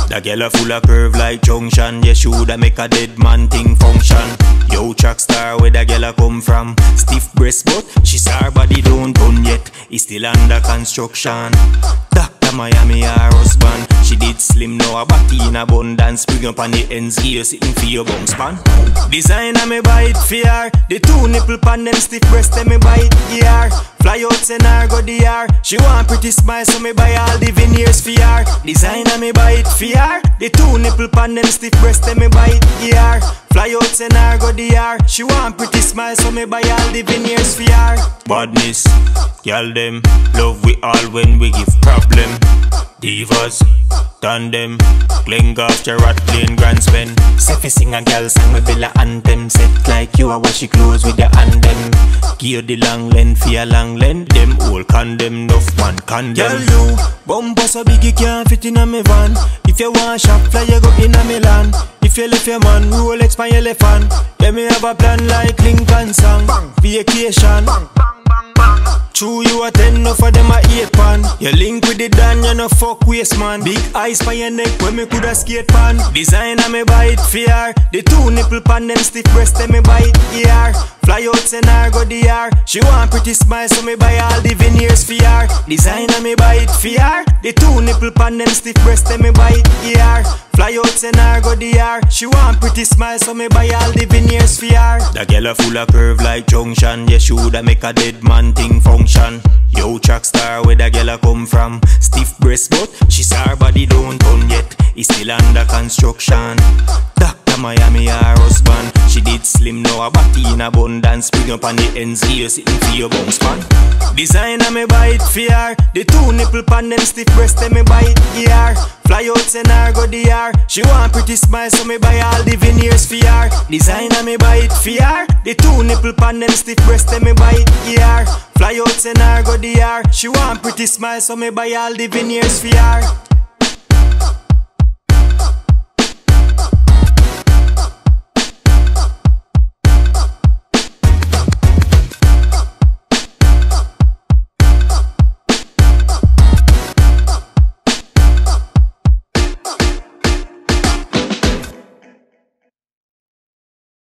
The girl a full of curve like junction. Yeah, shoulda make a dead man thing function. Yo, track star where the girl a come from. Stiff breast but she saw her body don't done yet. It's still under construction. Dr. Miami her husband. She did slim now a batty in abundance. Spring up on the ends here sitting for your bum span. Designer me buy it for her. The two nipple pan them stiff breast them me buy it here. Fly out send her go the her. She want pretty smile so me buy all the veneers for her. Designer me buy it for her. The two nipple pan them stiff breast them me buy it here. Fly out send her go the her. She want pretty smile so me buy all the veneers for her. Badness Gyal them love we all when we give problem. Divas tandem cling after rat clean grand spend. Seffi sing a girl song me villa anthem. Set like you a wash your clothes with your hand them. Give you the long length for your long length. Them all condemn enough man condemn. Girl you bumper so big you can't fit in a me van. If you want shop fly you go in a Milan. If you left your man Rolex my elephant. Yeah me have a plan like Lincoln song. Vacation. True you a 10 no for them a 8 pan. You link with the Dan you no fuck waste man. Big eyes for your neck when me coulda skate pan. Designer me buy it for her. The two nipple pan them stiff breast them me buy it here. Fly out send her go the her. She want pretty smile so me buy all the veneers for her. Designer me buy it for her. The two nipple pan them stiff breast them me buy it here. Fly out send her go the her. She want pretty smile so me buy all the veneers for her. The girl a full of curve like junction. Yeah, shoulda make a dead man thing function. Yo, track star where the girl a come from. Stiff breast but she saw her body don't done yet. It's still under construction. Dr. Miami her husband. She did slim now a batty in abundance. Spring up on the ends here sitting for your bum span. Designer me buy it for her. The two nipple pan them stiff breast them me buy it here. Fly out send her go the her. She want pretty smile so me buy all the veneers for her. Designer me buy it for her. The two nipple pan them stiff breast them me buy it here. Fly out send her go the her. She want pretty smile so me buy all the veneers for her.